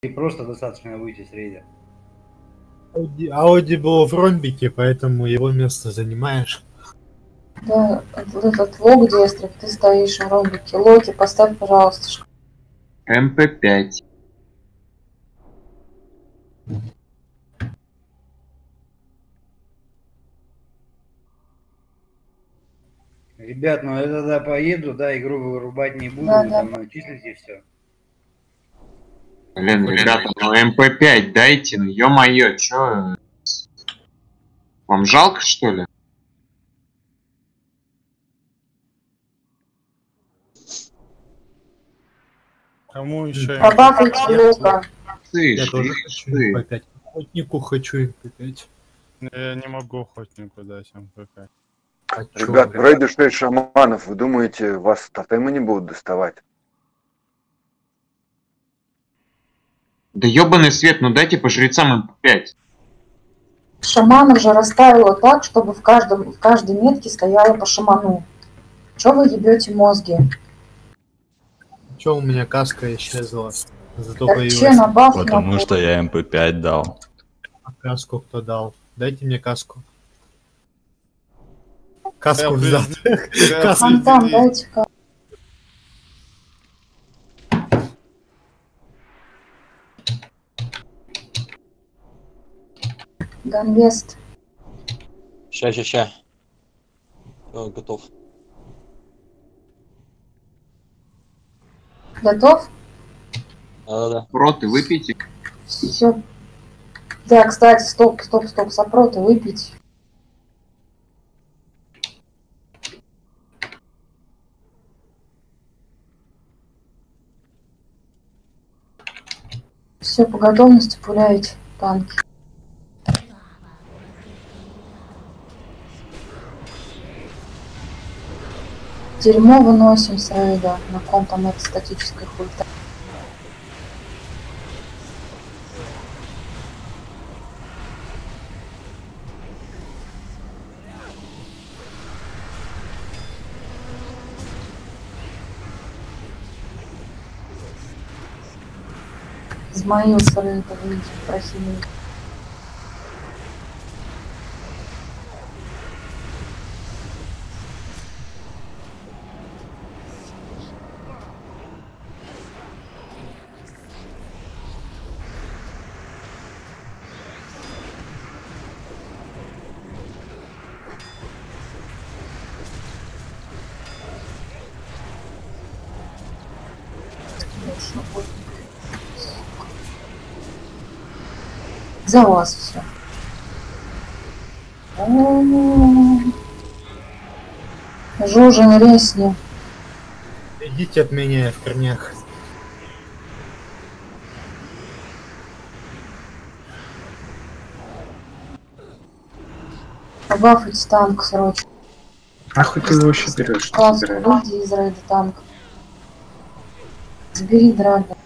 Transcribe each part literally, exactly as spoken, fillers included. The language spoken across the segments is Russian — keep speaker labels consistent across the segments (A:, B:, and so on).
A: И просто достаточно выйти с рейда.
B: Ауди, Ауди был в ромбике, поэтому его место занимаешь.
C: Да, вот этот лог Дестрик, ты стоишь в ромбике. Локи, поставь, пожалуйста.
D: эм пэ пять.
A: Ребят, ну я тогда поеду, да, игру вырубать не буду,
C: Да,
A: вы
C: да.
A: там мной числите все.
D: Блин, ребята, ну эм пэ пять дайте, ну ё-моё, чё? Вам жалко, что ли?
E: Кому еще?
C: Побафайте Лока.
D: Ты,
B: Я
D: ты,
B: тоже хочу
D: ты.
B: эм пэ пять. Охотнику хочу эм пэ пять.
E: Я не могу охотнику дать эм пэ пять.
B: А
F: Ребят,
B: чё?
F: в рейде шесть шаманов, вы думаете, вас тотемы не будут доставать?
D: Да ёбаный свет, ну дайте по жрецам эм пэ пять.
C: Шаманов же расставила так, чтобы в, каждом, в каждой метке стояло по шаману. Чё вы ебете мозги?
B: Чё у меня каска исчезла? Зато
C: Так че
B: появилась.
C: на баф
G: Потому
C: на
G: что я эм пэ пять дал.
B: А каску кто дал? Дайте мне каску. Каску
E: Э,
B: взад.
E: э,
B: Каску.
C: Фонтан, дайте-ка. Ганвест.
H: Ща, ща, ща. Всё, готов.
C: Готов?
H: Да-да-да.
D: Проты выпейте.
C: Все. Да, кстати, стоп, стоп, стоп, сопроты выпить. Все, по готовности пуляете танки. Дерьмо выносим с рейда, на ком там эта статическая хуйта. Измаил с рейда выйдет, прохимик. За вас все. Жужин, резни.
B: Идите от меня, я в корнях.
C: Побафать танк срочно.
I: Нахуй ты его вообще берешь? Что
C: Класс,
I: собираешь?
C: выйди из рейда танка. Забери драга.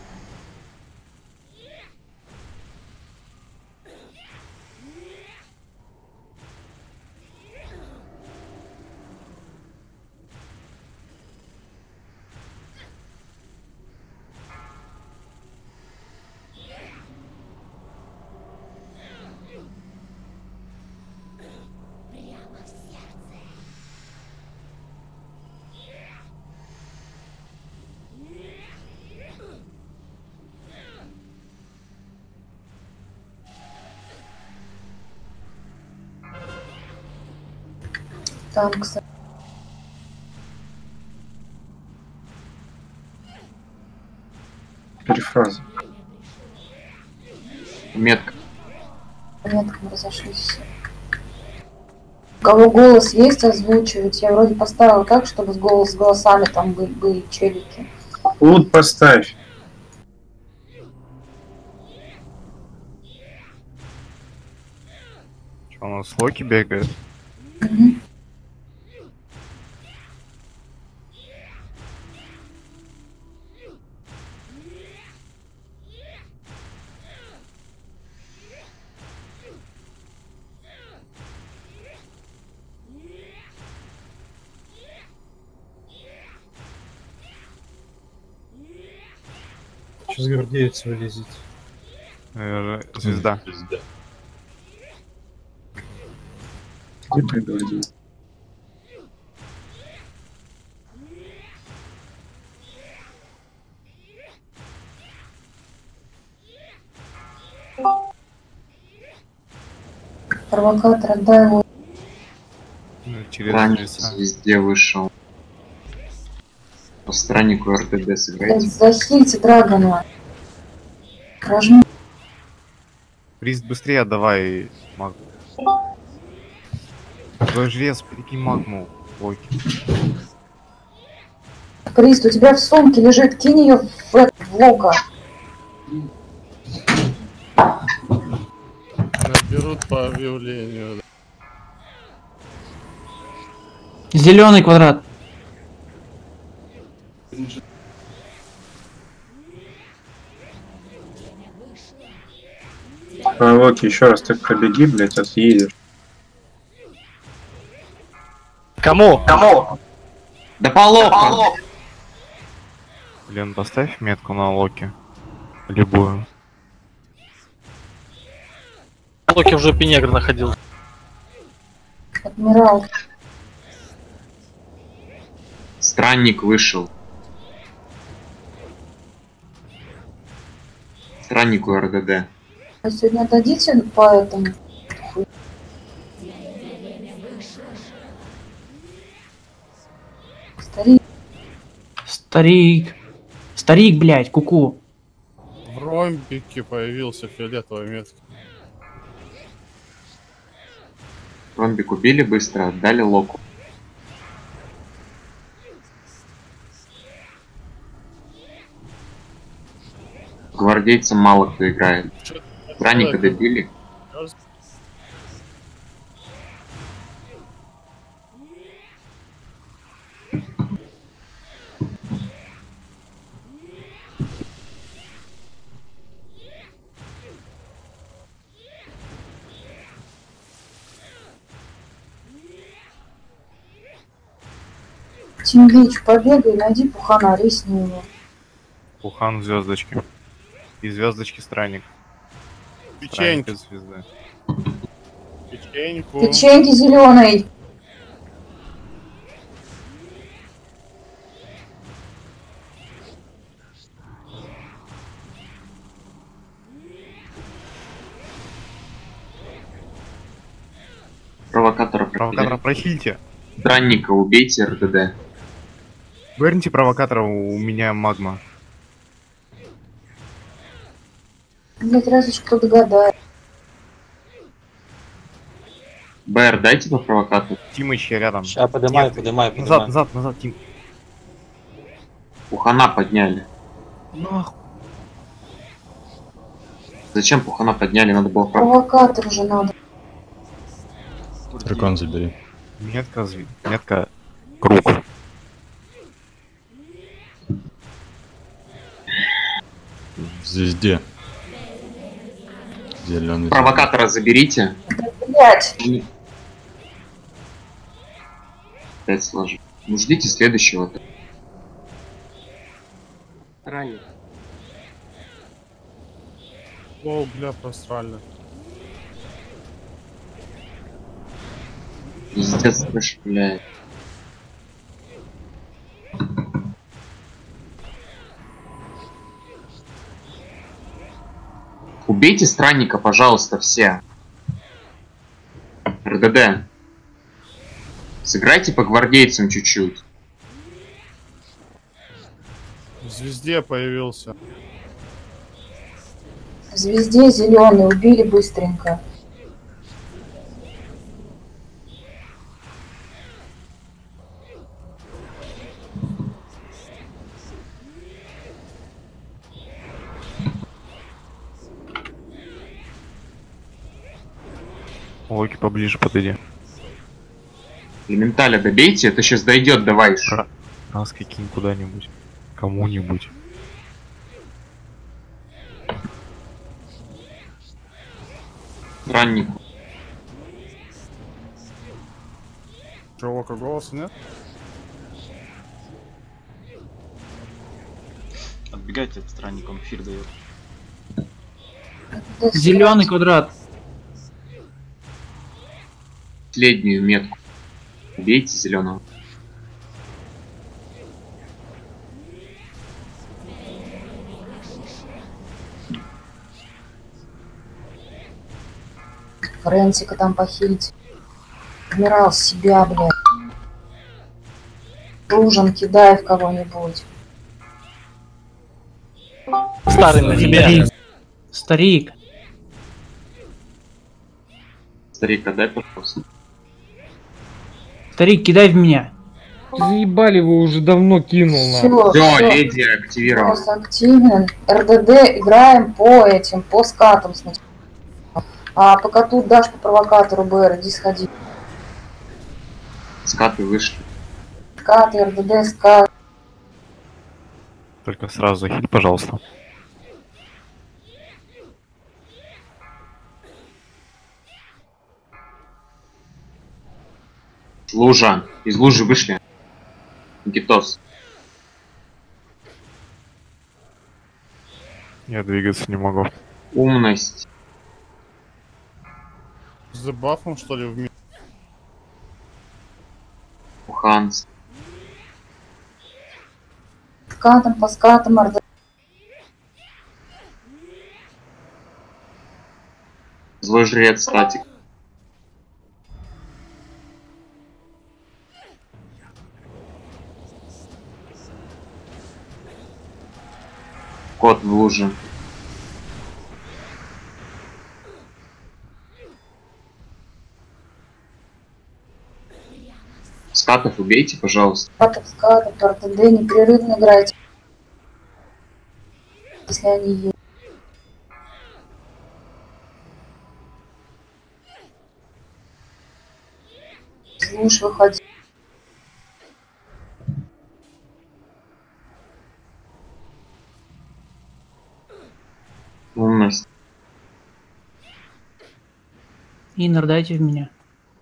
C: Танк с...
I: Перефраза.
D: Метка.
C: Метком разошлись. У кого голос есть, озвучивать. Я вроде поставила так, чтобы с голос с голосами там были, были челики.
I: Лут поставь.
E: Что, у нас Локи бегает?
C: Угу.
B: Сейчас гвардеец вылезет.
E: Э, Звезда.
I: Где предводитель?
C: Провокатор, отдай его.
E: Ну, через
D: Странник
E: звезда.
D: везде вышел. По страннику эр тэ дэ сыграйте.
C: Захильте Драгона. Прожми.
E: Приз быстрее отдавай магу. Твой жрец, прикинь магму. Локи.
C: Прист, у тебя в сумке лежит, кинь ее в, это, в локо.
E: Наберут по объявлению.
G: Зеленый квадрат.
I: А, Локи, еще раз ты пробеги, блядь, а съедешь.
G: Кому? Кому?
D: Да полоха!
E: Блин, поставь метку на Локи. Любую.
G: Локи в жопе негр находил.
C: Адмирал.
D: Странник вышел. Страннику эр дэ дэ.
C: Вы сегодня дадите по этому? Старик.
G: Старик. Старик, блядь, куку.
E: В ромбике появился фиолетовый метка.
D: Ромбик убили быстро, отдали Локу. Гвардейцам мало кто играет. Странника добили.
C: Тимлич, побегай, найди Пухана, рисни его.
E: Пухан в звездочке. И звездочки странник. Печеньки. Странник и звезда. Печеньку.
C: Печеньки зеленой.
D: Провокатора
E: Провокатора прохильте.
D: Странника убейте эр дэ дэ.
E: Верните провокатора, у меня магма.
C: Блять, разве ж кто догадает.
D: бэ эр дайте по провокатору.
E: Тимыч, я рядом.
H: Сейчас поднимаю,
E: Нет.
H: поднимаю,
E: Назад,
H: поднимаю.
E: назад, назад, Тим.
D: Пухана подняли.
E: Нахуй.
D: Зачем Пухана подняли? Надо было провокатор.
C: Провокатор уже надо.
J: Дракон забери.
E: Метка, зв- метка, круг.
J: В звезде. Зеленый.
D: Провокатора заберите.
C: Блять.
D: Опять сложу. Ну ждите следующего.
H: Ранний.
E: О, бля, просрально.
D: Пиздец, блядь. Убейте странника, пожалуйста, все. эр дэ дэ. Сыграйте по гвардейцам чуть-чуть.
E: В звезде появился.
C: В звезде зеленый, убили быстренько.
E: Локи поближе подойди.
D: Элементаля добейте, это сейчас дойдет, давай.
E: Ра- Раз каким куда-нибудь. Кому-нибудь.
D: Странник.
E: Че, Лока голос нет?
K: Отбегайте от странника, он фир дает.
G: Зеленый квадрат.
D: Последнюю метку. Убейте зеленого.
C: Фрэнсика там похилить. Адмирал себя, блядь. Лужин, кидай в кого-нибудь.
G: Старый на тебе. Старик.
D: Старик, отдай, пожалуйста.
G: Старик, кидай в меня.
K: Заебали, вы уже давно кинул нам.
C: Всё,
D: Все,
C: всё.
D: леди активировал.
C: Просто активен. РДД играем по этим, по скатам сначала. А пока тут дашь по провокатору БР, иди сходи.
D: Скаты вышли.
C: Скаты, РДД, скат.
E: Только сразу захиль, пожалуйста.
D: Лужа. Из лужи вышли. Гитос.
E: Я двигаться не могу.
D: Умность.
L: За бафом, что ли, в ми...
D: Уханс.
C: Скатом, по скатам, РДД.
D: Злой жрец, статик. Кот в луже. Скатов убейте, пожалуйста.
C: Скатов, скатов, РДД, непрерывно играйте. Если они есть. Слушай, выходи.
D: Умность.
G: Иннер, дайте в меня.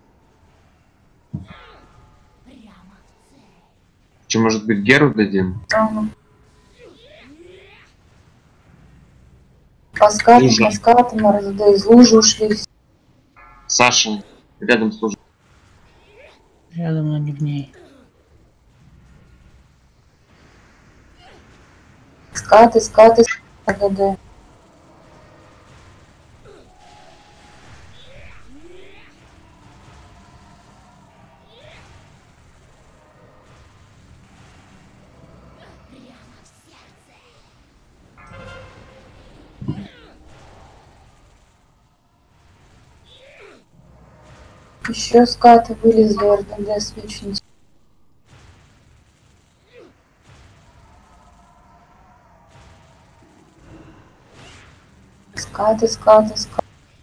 D: Че, может быть, Геру дадим?
C: Ага. По скатам, по скатам, РДД из лужи ушли.
D: Саша, рядом с лужей.
G: Рядом, но не в ней.
C: Скаты, скаты, РДД. Еще скаты вылезли, РДД свечницы. Скаты, скаты, скаты.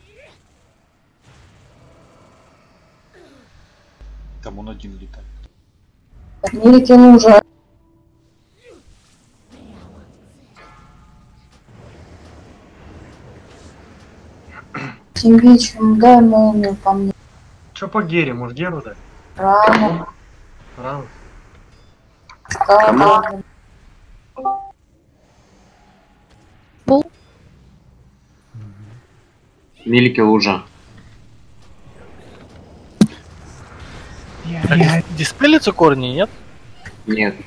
M: Там он один летает.
C: Милики лужа. Тимбич, дай молнию по мне.
N: Че по Гере? Может Геру дать?
C: Рано.
N: Рано.
C: Скаты.
D: Милики лужа.
G: Я, я... Диспелятся корни, нет?
D: Нет.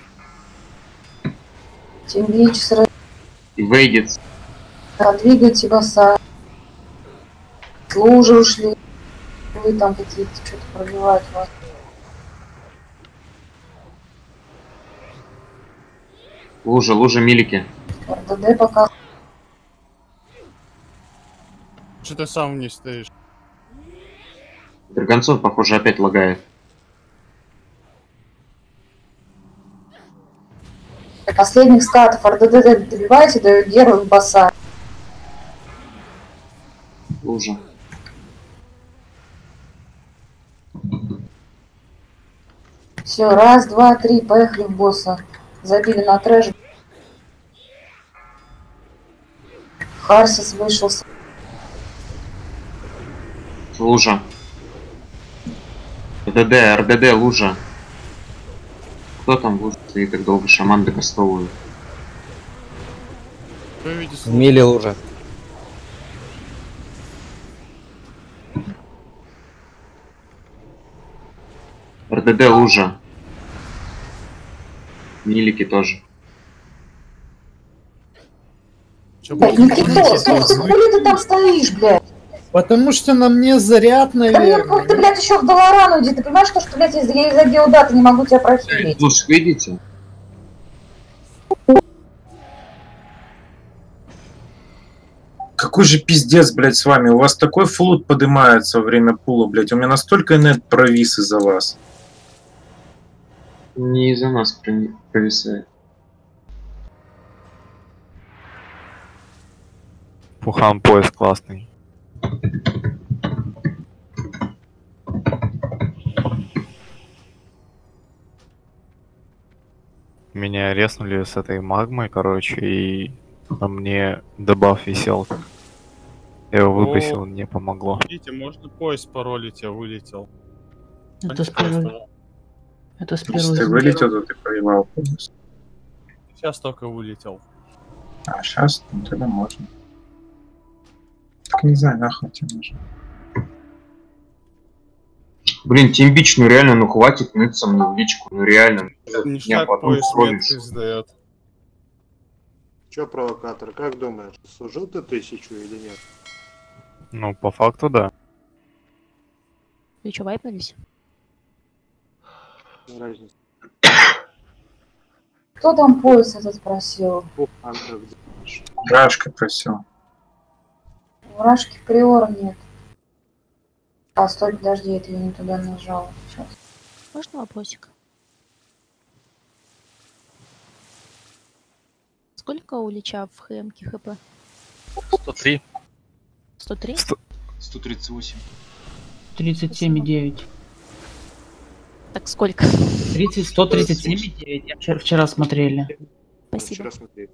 C: Тимбич с
D: И выйдет.
C: Двигайте баса. С лужи ушли. Вы там какие-то что-то пробивают вас.
D: Лужа, лужа, милики.
C: РДД пока.
L: Что ты сам вниз стоишь?
D: Драгонцов, похоже, опять лагает.
C: Последних скатов РДД добивайте, дают Геру и баса.
D: Лужа.
C: Все, раз, два, три, поехали в босса. Забили на трэш. Харсис вышел.
D: Лужа. РДД, РДД, лужа. Кто там в луже стоит так долго? Шаман докастовывает.
O: В миле лужа.
D: РДД лужа. Милики тоже.
C: Блядь, Никитос, ну хули ты там стоишь, блядь?
B: Потому что на мне заряд,
C: Да мне
B: наверное.
C: ты, блядь, еще в Долорану иди. Ты понимаешь, что, блядь, я из-за геодата не могу тебя прохилить?
D: Луж, видите?
I: Какой же пиздец, блядь, с вами? У вас такой флут поднимается во время пула, блядь. У меня настолько инет провис из-за вас.
D: Не из-за нас провисает.
E: Пухан пояс классный. Меня резнули с этой магмой, короче, и на мне дебаф висел. Я его выбросил, не помогло.
L: Видите, можно пояс паролить, я вылетел.
G: Это с первой. Это с
I: Если ты
G: первой.
I: вылетел, то ты проебал полностью.
L: Сейчас только вылетел.
I: А сейчас, ну тогда можно. Так не знаю, нахуй тебе нужно.
D: Блин, тимбич, ну реально, ну хватит ныться мне в личку, ну реально.
L: Ништяк пояс меткой сдает.
O: Чё, провокатор, как думаешь, служил ты тысячу или нет?
E: Ну, по факту, да.
P: Вы чё, вайпнулись?
O: Разница.
C: Кто там пояс этот спросил?
I: Рашка просил.
C: У Рашки приора нет. А, стой, подожди, это я не туда нажала. Сейчас.
P: Можно вопросик? Сколько у Лича в ХМке ХП?
H: сто три.
P: сто три?
M: сто тридцать восемь.
G: тридцать семь и девять.
P: Так сколько?
G: тридцать, сто тридцать семь и девять. Я вчера, вчера смотрели.
P: Спасибо.
O: Вчера смотри.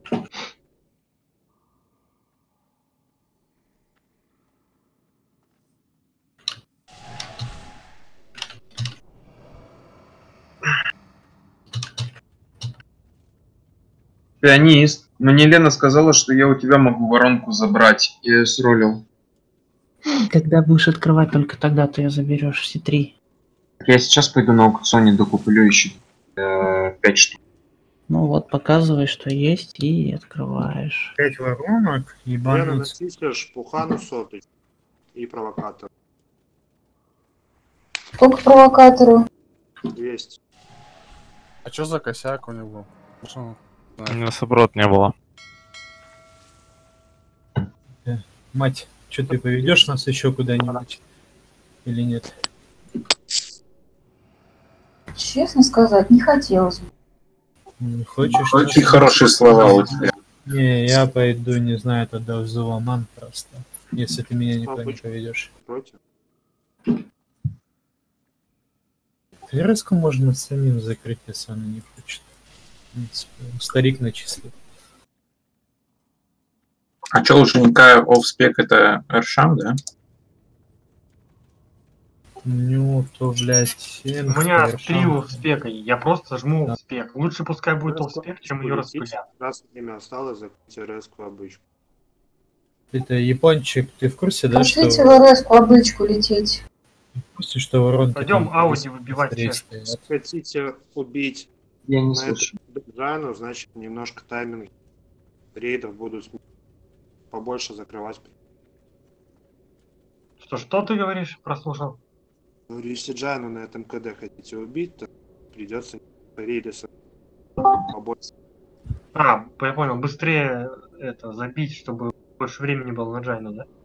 D: Пианист. Мне Лена сказала, что я у тебя могу воронку забрать. Я ее сролил.
G: Когда будешь открывать, только тогда ты ее заберешь, все три.
D: Я сейчас пойду на аукционе, докуплю еще э, пять штук.
G: Ну вот, показывай, что есть, и открываешь.
B: Пять воронок,
O: Лена,
B: ебануть.
O: начислишь Пухану сотый и провокатор.
C: Сколько провокатору?
O: двести.
L: А чё за косяк у него? Что?
E: У меня саброд не было.
B: Мать, что ты поведешь нас еще куда-нибудь? Или нет?
C: Честно сказать, не хотелось бы.
B: Не хочешь?
I: Очень хорошие слова у тебя.
B: Не, я пойду, не знаю, тогда в Зуламан просто. Если ты меня никуда не поведешь.
O: Против?
B: Резко можно самим закрыть, если она не хочет. В принципе, старик начислит.
I: А что, лучше никакая офспек это Эршам, да?
B: Ну, то, блядь...
N: У меня три успеха, я просто жму да. Успех. Лучше пускай будет успех, чем ее распылять.
O: Раз время осталось, закрыть резку обычку.
B: Это япончик, ты в курсе, да,
C: Пошлите
B: что...
C: в резку обычку лететь.
B: В курсе, что воронки...
N: Пойдем Ауди выбивать всех.
O: Если хотите убить
D: я не
O: на
D: слышу.
O: эту Джану, значит немножко тайминг рейдов будут побольше закрывать.
N: Что, что ты говоришь? Прослушал.
O: Если Джану на этом КД хотите убить, то придется рейды побольше.
N: А, я понял, быстрее это забить, чтобы больше времени было на Джайну, да?